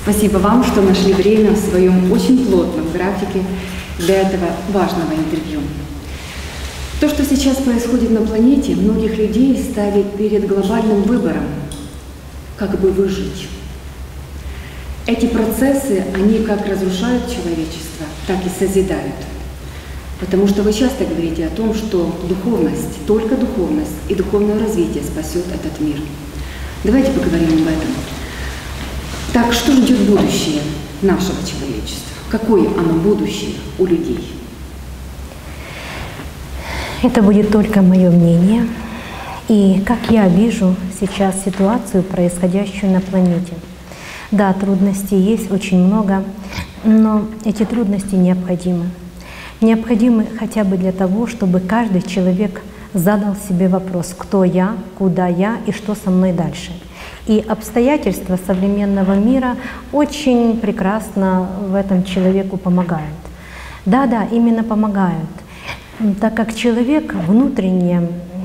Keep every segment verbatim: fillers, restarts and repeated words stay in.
Спасибо вам, что нашли время в своем очень плотном графике для этого важного интервью. То, что сейчас происходит на планете, многих людей ставит перед глобальным выбором, как бы выжить. Эти процессы, они как разрушают человечество, так и созидают. Потому что вы часто говорите о том, что духовность, только духовность и духовное развитие спасет этот мир. Давайте поговорим об этом. Так, что ждет будущее нашего человечества? Какое оно будущее у людей? Это будет только мое мнение. И как я вижу сейчас ситуацию, происходящую на планете. Да, трудностей есть очень много, но эти трудности необходимы. Необходимы хотя бы для того, чтобы каждый человек задал себе вопрос, кто я, куда я и что со мной дальше. И обстоятельства современного мира очень прекрасно в этом человеку помогают. Да-да, именно помогают, так как человек внутренне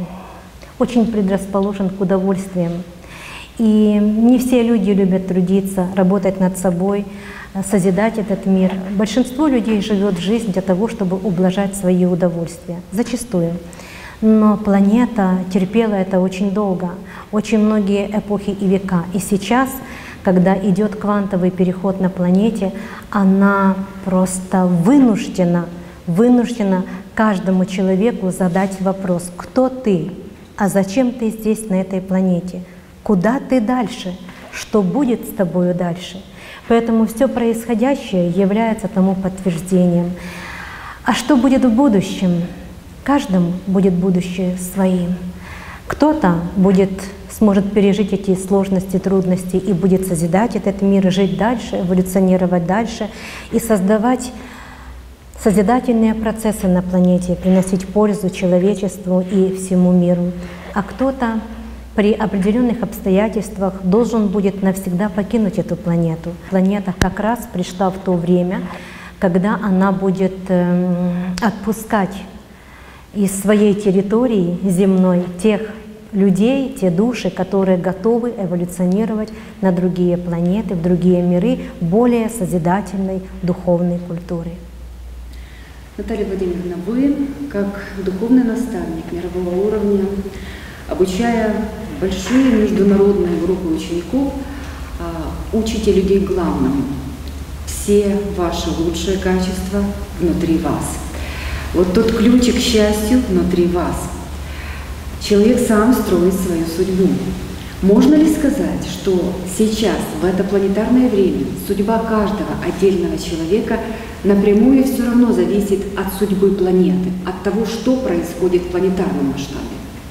очень предрасположен к удовольствиям. И не все люди любят трудиться, работать над собой, созидать этот мир. Большинство людей живет жизнь для того, чтобы ублажать свои удовольствия, зачастую. Но планета терпела это очень долго, очень многие эпохи и века. И сейчас, когда идет квантовый переход на планете, она просто вынуждена, вынуждена каждому человеку задать вопрос: кто ты? А зачем ты здесь, на этой планете? Куда ты дальше? Что будет с тобою дальше? Поэтому все происходящее является тому подтверждением. А что будет в будущем? Каждому будет будущее своим. Кто-то будет, сможет пережить эти сложности, трудности и будет созидать этот мир, жить дальше, эволюционировать дальше и создавать созидательные процессы на планете, приносить пользу человечеству и всему миру. А кто-то при определенных обстоятельствах должен будет навсегда покинуть эту планету. Планета как раз пришла в то время, когда она будет э, отпускать из своей территории земной тех людей, те души, которые готовы эволюционировать на другие планеты, в другие миры более созидательной духовной культуры. Наталья Владимировна, вы, как духовный наставник мирового уровня, обучая большие международные группы учеников, учите людей главному. Все ваши лучшие качества внутри вас. Вот тот ключик к счастью внутри вас. Человек сам строит свою судьбу. Можно ли сказать, что сейчас, в это планетарное время, судьба каждого отдельного человека напрямую все равно зависит от судьбы планеты, от того, что происходит в планетарном масштабе?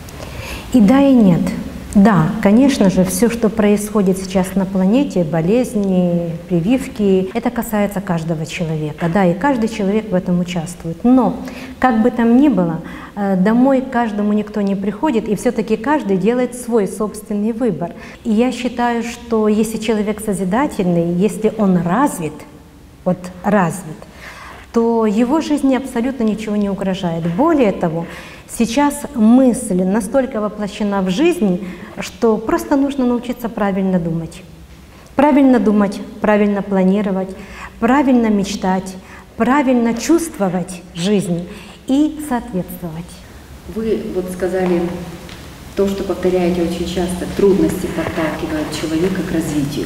И да, и нет. Да, конечно же, все, что происходит сейчас на планете, болезни, прививки, это касается каждого человека. Да, и каждый человек в этом участвует. Но, как бы там ни было, домой к каждому никто не приходит, и все-таки каждый делает свой собственный выбор. И я считаю, что если человек созидательный, если он развит, вот развит, то его жизни абсолютно ничего не угрожает. Более того, сейчас мысль настолько воплощена в жизнь, что просто нужно научиться правильно думать. Правильно думать, правильно планировать, правильно мечтать, правильно чувствовать жизнь и соответствовать. Вы вот сказали то, что повторяете очень часто: трудности подталкивают человека к развитию.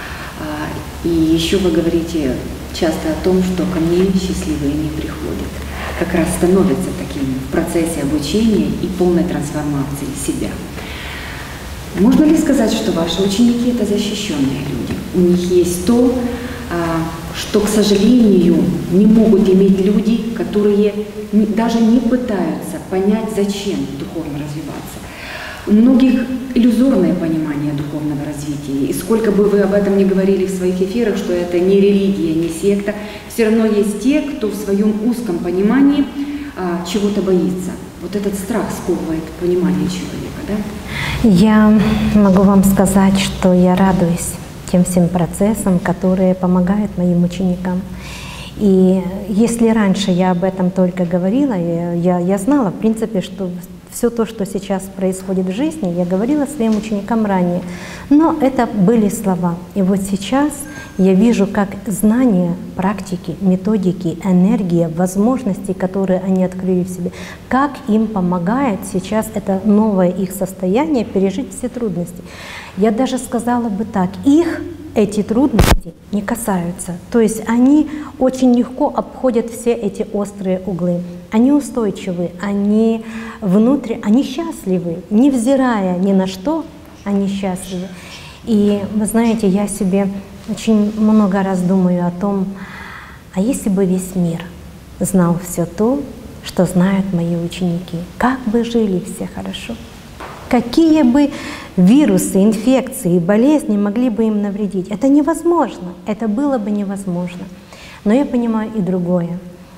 И еще вы говорите часто о том, что ко мне счастливые не приходят. Как раз становятся таким в процессе обучения и полной трансформации себя. Можно ли сказать, что ваши ученики — это защищенные люди? У них есть то, что, к сожалению, не могут иметь люди, которые даже не пытаются понять, зачем духовно развиваться. У многих иллюзорное понимание духовного развития. И сколько бы вы об этом ни говорили в своих эфирах, что это не религия, не секта, все равно есть те, кто в своем узком понимании а, чего-то боится. Вот этот страх сковывает понимание человека, да? Я могу вам сказать, что я радуюсь тем всем процессам, которые помогают моим ученикам. И если раньше я об этом только говорила, я, я знала, в принципе, что Все то, что сейчас происходит в жизни, я говорила своим ученикам ранее, но это были слова. И вот сейчас я вижу, как знания, практики, методики, энергия, возможности, которые они открыли в себе, как им помогает сейчас это новое их состояние пережить все трудности. Я даже сказала бы так, их эти трудности не касаются. То есть они очень легко обходят все эти острые углы. Они устойчивы, они внутри, они счастливы, невзирая ни на что, они счастливы. И вы знаете, я себе очень много раз думаю о том, а если бы весь мир знал все то, что знают мои ученики, как бы жили все хорошо, какие бы вирусы, инфекции, болезни могли бы им навредить. Это невозможно, это было бы невозможно. Но я понимаю и другое.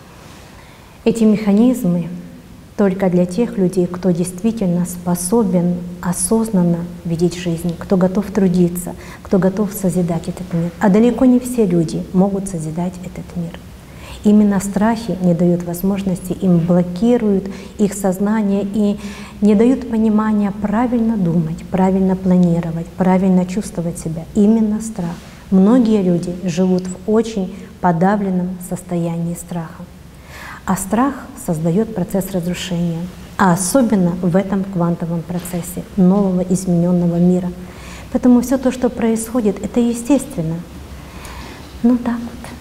Эти механизмы только для тех людей, кто действительно способен осознанно видеть жизнь, кто готов трудиться, кто готов созидать этот мир. А далеко не все люди могут созидать этот мир. Именно страхи не дают возможности, им блокируют их сознание и не дают понимания правильно думать, правильно планировать, правильно чувствовать себя. Именно страх. Многие люди живут в очень подавленном состоянии страха. А страх создает процесс разрушения, а особенно в этом квантовом процессе нового измененного мира. Поэтому все то, что происходит, это естественно. Ну так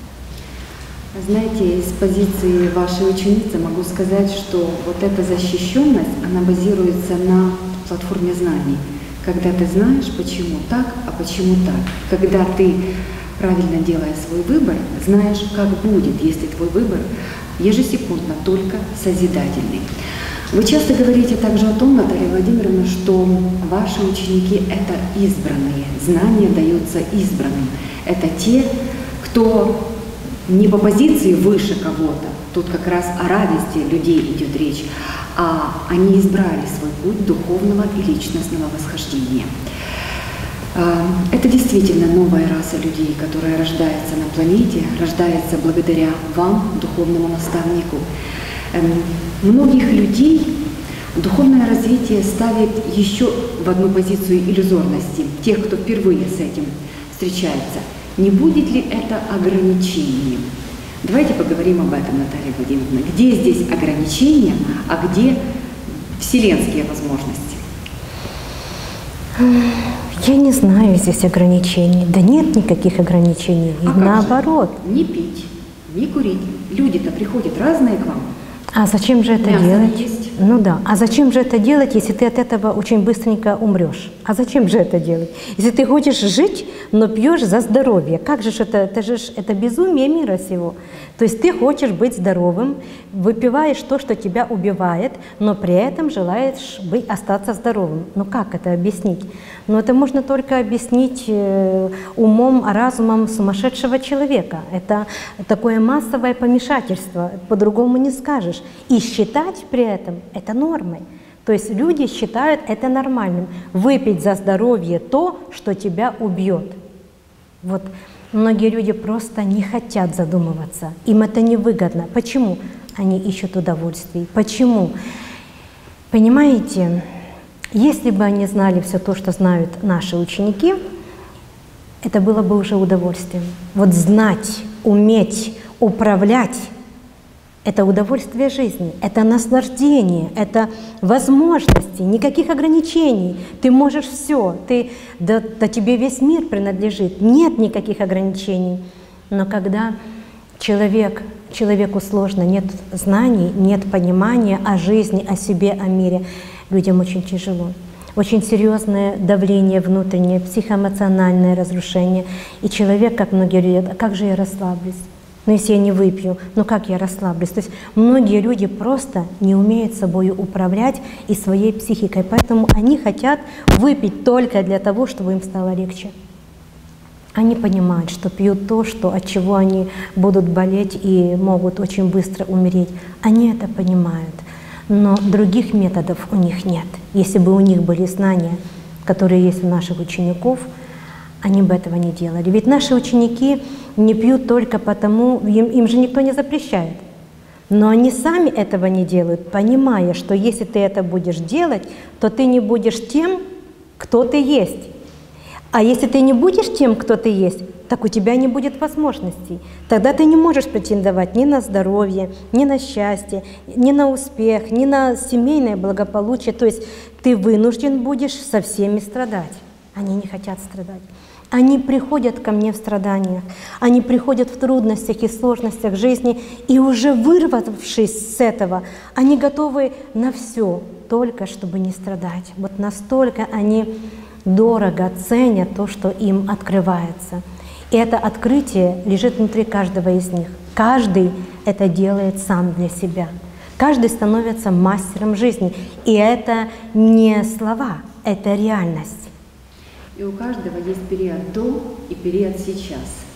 вот. Знаете, из позиции вашей ученицы могу сказать, что вот эта защищенность, она базируется на платформе знаний. Когда ты знаешь, почему так, а почему так. Когда ты, правильно делая свой выбор, знаешь, как будет, если твой выбор ежесекундно только созидательный. Вы часто говорите также о том, Наталья Владимировна, что ваши ученики — это избранные, знания даются избранным. Это те, кто не по позиции выше кого-то, тут как раз о равенстве людей идет речь, а они избрали свой путь духовного и личностного восхождения. Это действительно новая раса людей, которая рождается на планете, рождается благодаря вам, духовному наставнику. Многих людей духовное развитие ставит еще в одну позицию иллюзорности, тех, кто впервые с этим встречается. Не будет ли это ограничением? Давайте поговорим об этом, Наталья Владимировна. Где здесь ограничения, а где вселенские возможности? Я не знаю здесь ограничений. Да нет никаких ограничений. А наоборот. Не пить, не курить. Люди-то приходят разные к вам. А зачем же это Мясо делать? есть. Ну да. А зачем же это делать, если ты от этого очень быстренько умрешь? А зачем же это делать? Если ты хочешь жить, но пьешь за здоровье, как же это? Это же это безумие мира сего. То есть ты хочешь быть здоровым, выпиваешь то, что тебя убивает, но при этом желаешь быть, остаться здоровым. Ну как это объяснить? Ну это можно только объяснить умом, разумом сумасшедшего человека. Это такое массовое помешательство, по-другому не скажешь. И считать при этом это нормой. То есть люди считают это нормальным. Выпить за здоровье то, что тебя убьет. Вот. Многие люди просто не хотят задумываться. Им это невыгодно. Почему? Они ищут удовольствий. Почему? Понимаете, если бы они знали все то, что знают наши ученики, это было бы уже удовольствием. Вот знать, уметь, управлять — это удовольствие жизни, это наслаждение, это возможности, никаких ограничений. Ты можешь все, ты, да, да тебе весь мир принадлежит, нет никаких ограничений. Но когда человек, человеку сложно, нет знаний, нет понимания о жизни, о себе, о мире, людям очень тяжело. Очень серьезное давление внутреннее, психоэмоциональное разрушение. И человек, как многие люди, а как же я расслаблюсь? Ну если я не выпью, ну как я расслаблюсь? То есть многие люди просто не умеют собой управлять и своей психикой, поэтому они хотят выпить только для того, чтобы им стало легче. Они понимают, что пьют то, что, от чего они будут болеть и могут очень быстро умереть. Они это понимают, но других методов у них нет. Если бы у них были знания, которые есть у наших учеников, они бы этого не делали. Ведь наши ученики не пьют только потому, им, им же никто не запрещает. Но они сами этого не делают, понимая, что если ты это будешь делать, то ты не будешь тем, кто ты есть. А если ты не будешь тем, кто ты есть, так у тебя не будет возможностей. Тогда ты не можешь претендовать ни на здоровье, ни на счастье, ни на успех, ни на семейное благополучие. То есть ты вынужден будешь со всеми страдать. Они не хотят страдать. Они приходят ко мне в страданиях, они приходят в трудностях и сложностях жизни, и уже вырвавшись с этого, они готовы на все, только чтобы не страдать. Вот настолько они дорого ценят то, что им открывается. И это открытие лежит внутри каждого из них. Каждый это делает сам для себя. Каждый становится мастером жизни. И это не слова, это реальность. И у каждого есть период до и период сейчас.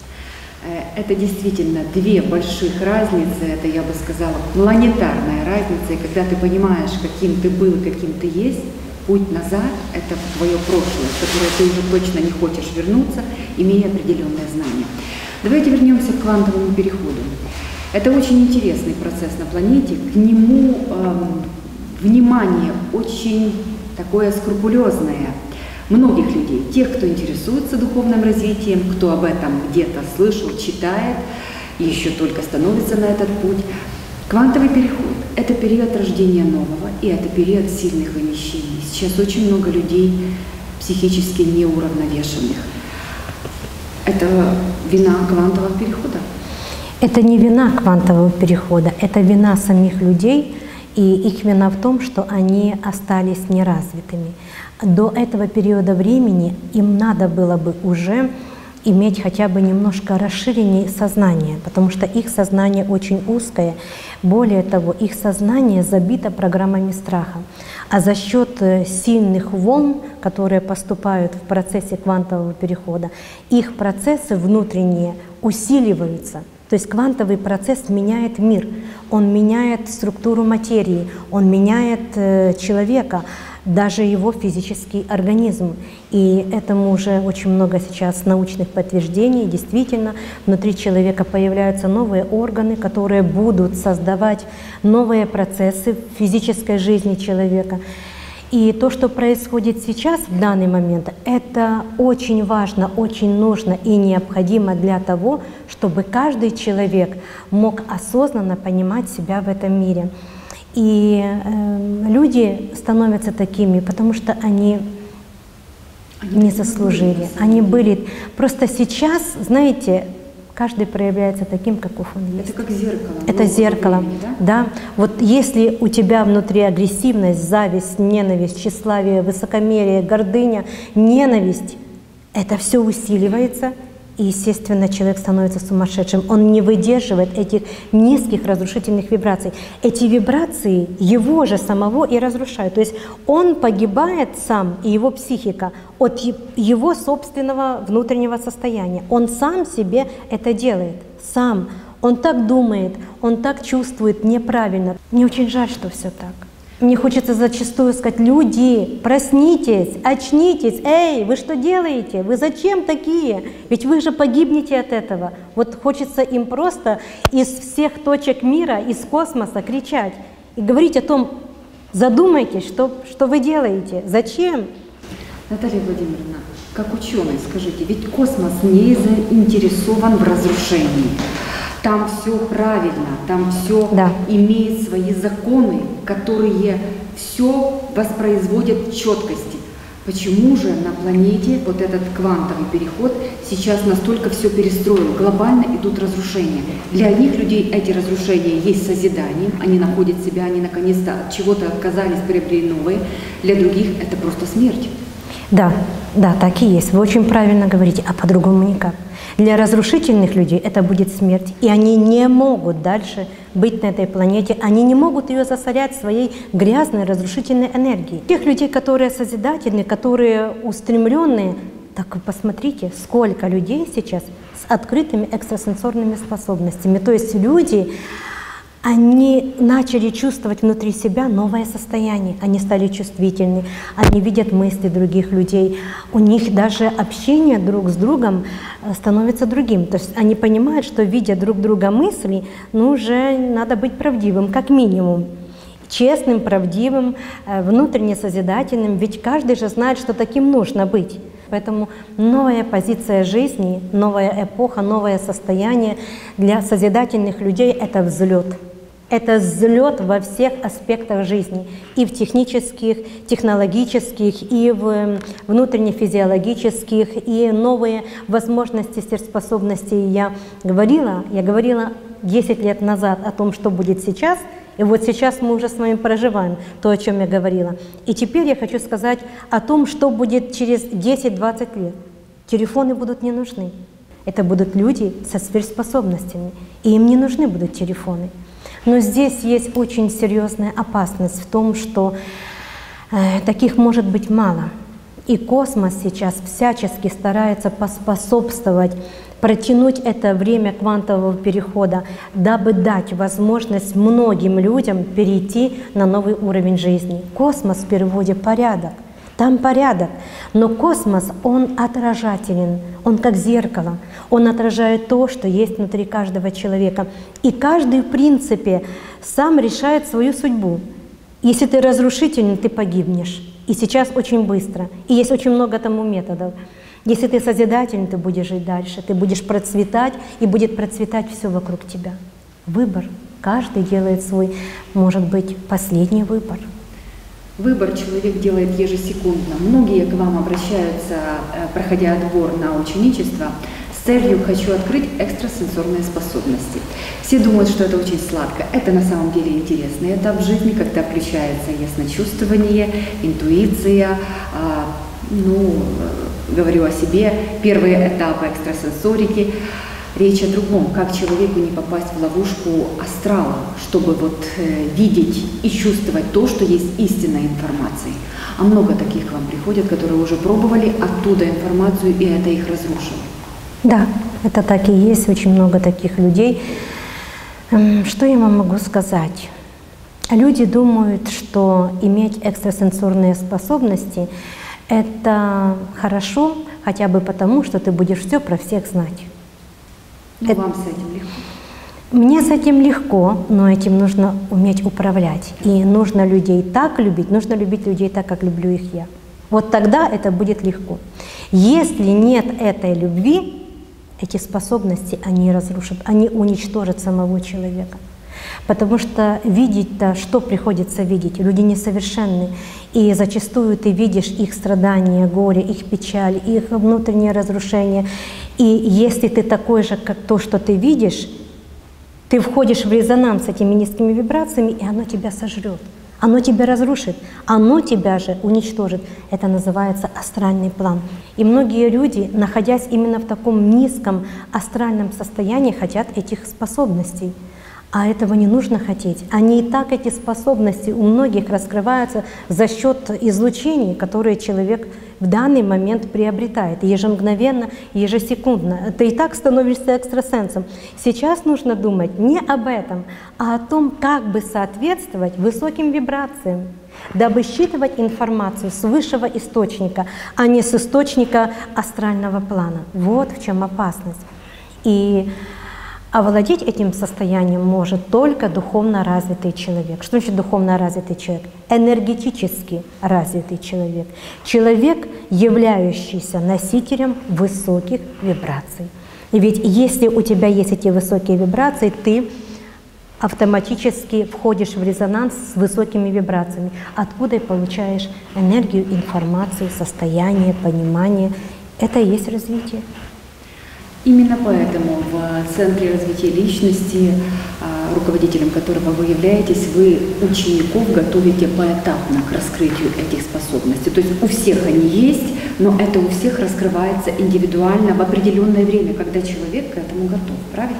Это действительно две больших разницы, это, я бы сказала, планетарная разница. И когда ты понимаешь, каким ты был, каким ты есть, путь назад — это твое прошлое, в которое ты уже точно не хочешь вернуться, имея определенные знания. Давайте вернемся к квантовому переходу. Это очень интересный процесс на планете. К нему эм, внимание очень такое скрупулезное многих людей, тех, кто интересуется духовным развитием, кто об этом где-то слышал, читает и еще только становится на этот путь. Квантовый переход – это период рождения нового, и это период сильных вымещений. Сейчас очень много людей психически неуравновешенных. Это вина квантового перехода? Это не вина квантового перехода, это вина самих людей, и их вина в том, что они остались неразвитыми. До этого периода времени им надо было бы уже иметь хотя бы немножко расширение сознания, потому что их сознание очень узкое. Более того, их сознание забито программами страха. А за счет сильных волн, которые поступают в процессе квантового перехода, их процессы внутренние усиливаются. То есть квантовый процесс меняет мир, он меняет структуру материи, он меняет человека, даже его физический организм. И этому уже очень много сейчас научных подтверждений. Действительно, внутри человека появляются новые органы, которые будут создавать новые процессы в физической жизни человека. И то, что происходит сейчас, в данный момент, это очень важно, очень нужно и необходимо для того, чтобы каждый человек мог осознанно понимать себя в этом мире. И э, люди становятся такими, потому что они, они не заслужили. Они были. Просто сейчас, знаете, каждый проявляется таким, каков он есть. Это как зеркало. Это зеркало, времени, да? Да. Вот если у тебя внутри агрессивность, зависть, ненависть, тщеславие, высокомерие, гордыня, ненависть, это все усиливается. И, естественно, человек становится сумасшедшим. Он не выдерживает этих низких разрушительных вибраций. Эти вибрации его же самого и разрушают. То есть он погибает сам, и его психика, от его собственного внутреннего состояния. Он сам себе это делает, сам. Он так думает, он так чувствует неправильно. Мне очень жаль, что все так. Мне хочется зачастую сказать: люди, проснитесь, очнитесь, эй, вы что делаете? Вы зачем такие? Ведь вы же погибнете от этого. Вот хочется им просто из всех точек мира, из космоса кричать и говорить о том: задумайтесь, что, что вы делаете, зачем? Наталья Владимировна, как ученый, скажите, ведь космос не заинтересован в разрушении. Там все правильно, там все да. имеет свои законы, которые все воспроизводят в четкости. Почему же на планете вот этот квантовый переход сейчас настолько все перестроил? Глобально идут разрушения. Для одних людей эти разрушения есть созиданием, они находят себя, они наконец-то от чего-то отказались, приобрели новые. Для других это просто смерть. Да, да, так и есть. Вы очень правильно говорите, а по-другому никак. Для разрушительных людей это будет смерть, и они не могут дальше быть на этой планете, они не могут ее засорять своей грязной, разрушительной энергией. Тех людей, которые созидательны, которые устремленные, так вы посмотрите, сколько людей сейчас с открытыми экстрасенсорными способностями. То есть люди, они начали чувствовать внутри себя новое состояние. Они стали чувствительны, они видят мысли других людей. У них даже общение друг с другом становится другим. То есть они понимают, что, видя друг друга мысли, ну уже надо быть правдивым, как минимум. Честным, правдивым, внутренне созидательным. Ведь каждый же знает, что таким нужно быть. Поэтому новая позиция жизни, новая эпоха, новое состояние для созидательных людей — это взлет. Это взлет во всех аспектах жизни, и в технических, технологических, и в внутренне-физиологических, и новые возможности, сверхспособности. Я говорила, я говорила десять лет назад о том, что будет сейчас, и вот сейчас мы уже с вами проживаем то, о чем я говорила. И теперь я хочу сказать о том, что будет через десять-двадцать лет. Телефоны будут не нужны. Это будут люди со сверхспособностями, и им не нужны будут телефоны. Но здесь есть очень серьезная опасность в том, что э, таких может быть мало. И космос сейчас всячески старается поспособствовать, протянуть это время квантового перехода, дабы дать возможность многим людям перейти на новый уровень жизни. Космос в переводе «порядок». Там порядок, но космос, он отражателен, он как зеркало, он отражает то, что есть внутри каждого человека. И каждый, в принципе, сам решает свою судьбу. Если ты разрушителен, ты погибнешь. И сейчас очень быстро. И есть очень много тому методов. Если ты созидателен, ты будешь жить дальше, ты будешь процветать, и будет процветать все вокруг тебя. Выбор. Каждый делает свой, может быть, последний выбор. Выбор человек делает ежесекундно. Многие к вам обращаются, проходя отбор на ученичество, с целью «хочу открыть экстрасенсорные способности». Все думают, что это очень сладко. Это на самом деле интересный этап жизни, когда включается ясночувствование, интуиция. Ну, говорю о себе, первые этапы экстрасенсорики. Речь о другом, как человеку не попасть в ловушку астрала, чтобы вот э, видеть и чувствовать то, что есть истинная информация. А много таких к вам приходят, которые уже пробовали оттуда информацию, и это их разрушило. Да, это так и есть, очень много таких людей. Что я вам могу сказать? Люди думают, что иметь экстрасенсорные способности — это хорошо, хотя бы потому, что ты будешь все про всех знать. Ну, это... Вам с этим легко? Мне с этим легко, но этим нужно уметь управлять. И нужно людей так любить, нужно любить людей так, как люблю их я. Вот тогда это будет легко. Если нет этой любви, эти способности, они разрушат, они уничтожат самого человека. Потому что видеть-то, что приходится видеть? Люди несовершенны. И зачастую ты видишь их страдания, горе, их печаль, их внутреннее разрушение. И если ты такой же, как то, что ты видишь, ты входишь в резонанс с этими низкими вибрациями, и оно тебя сожрет. Оно тебя разрушит, оно тебя же уничтожит. Это называется астральный план. И многие люди, находясь именно в таком низком астральном состоянии, хотят этих способностей. А этого не нужно хотеть. Они и так, эти способности у многих раскрываются за счет излучений, которые человек в данный момент приобретает ежемгновенно, ежесекундно. Ты и так становишься экстрасенсом. Сейчас нужно думать не об этом, а о том, как бы соответствовать высоким вибрациям, дабы считывать информацию с высшего источника, а не с источника астрального плана. Вот в чем опасность. И овладеть этим состоянием может только духовно развитый человек. Что значит духовно развитый человек? Энергетически развитый человек. Человек, являющийся носителем высоких вибраций. И ведь если у тебя есть эти высокие вибрации, ты автоматически входишь в резонанс с высокими вибрациями, откуда и получаешь энергию, информацию, состояние, понимание. Это и есть развитие. Именно поэтому в Центре развития личности, руководителем которого вы являетесь, вы учеников готовите поэтапно к раскрытию этих способностей. То есть у всех они есть, но это у всех раскрывается индивидуально в определенное время, когда человек к этому готов.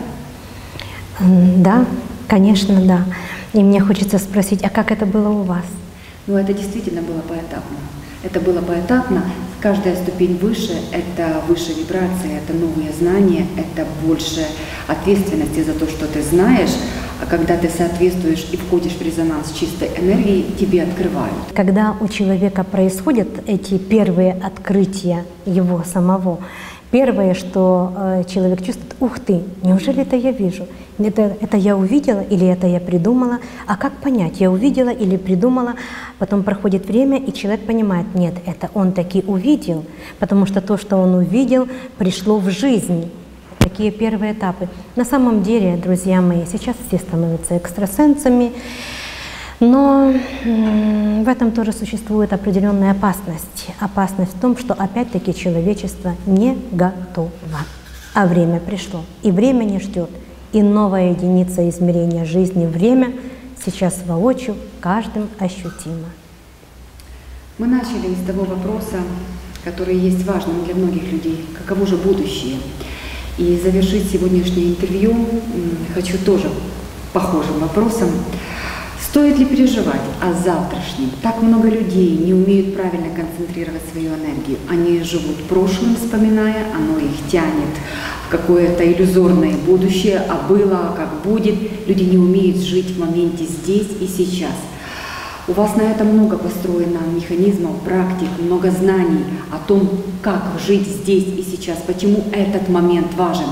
Правильно? Да, конечно, да. И мне хочется спросить, а как это было у вас? Ну, это действительно было поэтапно. Это было поэтапно. Каждая ступень выше — это выше вибрации, это новые знания, это больше ответственности за то, что ты знаешь. а когда ты соответствуешь и входишь в резонанс с чистой энергией, тебе открывают. Когда у человека происходят эти первые открытия его самого, первое, что э, человек чувствует: ух ты, неужели это я вижу? Это, это я увидела или это я придумала? А как понять, я увидела или придумала? Потом проходит время, и человек понимает: нет, это он таки увидел, потому что то, что он увидел, пришло в жизнь. Такие первые этапы. На самом деле, друзья мои, сейчас все становятся экстрасенсами, но в этом тоже существует определенная опасность. Опасность в том, что опять-таки человечество не готово. А время пришло, и время не ждет. И новая единица измерения жизни, время, сейчас воочию, каждым ощутимо. Мы начали с того вопроса, который есть важным для многих людей: каково же будущее? И завершить сегодняшнее интервью хочу тоже похожим вопросом. Стоит ли переживать о завтрашнем? Так много людей не умеют правильно концентрировать свою энергию. Они живут прошлым, вспоминая, оно их тянет в какое-то иллюзорное будущее, а было, а как будет. Люди не умеют жить в моменте здесь и сейчас. У вас на это много построено механизмов, практик, много знаний о том, как жить здесь и сейчас, почему этот момент важен.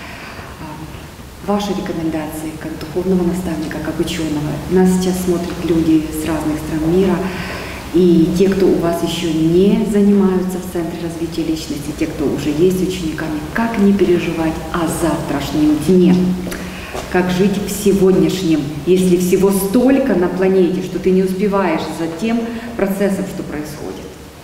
Ваши рекомендации как духовного наставника, как ученого. Нас сейчас смотрят люди с разных стран мира, и те, кто у вас еще не занимаются в Центре развития личности, те, кто уже есть учениками, как не переживать о завтрашнем дне? Как жить в сегодняшнем, если всего столько на планете, что ты не успеваешь за тем процессом, что происходит?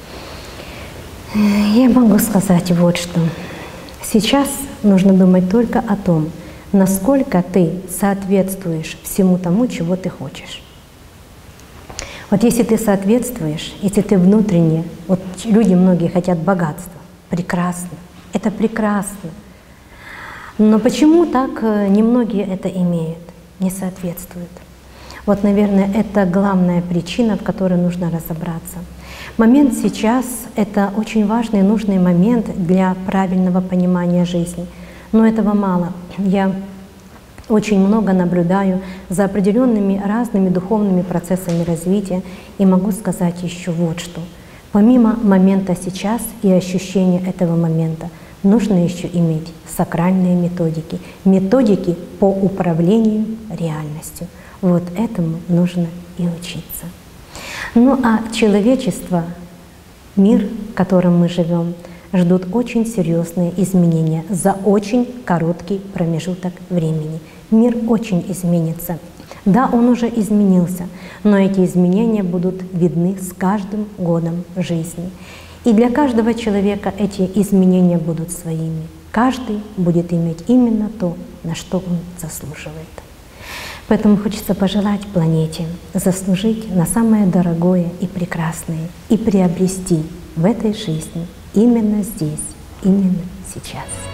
Я могу сказать вот что. Сейчас нужно думать только о том, насколько ты соответствуешь всему тому, чего ты хочешь. Вот если ты соответствуешь, если ты внутренне, вот люди многие хотят богатства, прекрасно, это прекрасно. Но почему так немногие это имеют, не соответствуют? Вот, наверное, это главная причина, в которой нужно разобраться. Момент сейчас — это очень важный и нужный момент для правильного понимания жизни. Но этого мало. Я очень много наблюдаю за определенными разными духовными процессами развития и могу сказать еще вот что. Помимо момента сейчас и ощущения этого момента, нужно еще иметь сакральные методики, методики по управлению реальностью. Вот этому нужно и учиться. Ну а человечество, мир, в котором мы живем, ждут очень серьезные изменения за очень короткий промежуток времени. Мир очень изменится. Да, он уже изменился, но эти изменения будут видны с каждым годом жизни. И для каждого человека эти изменения будут своими. Каждый будет иметь именно то, на что он заслуживает. Поэтому хочется пожелать планете заслужить на самое дорогое и прекрасное и приобрести в этой жизни именно здесь, именно сейчас.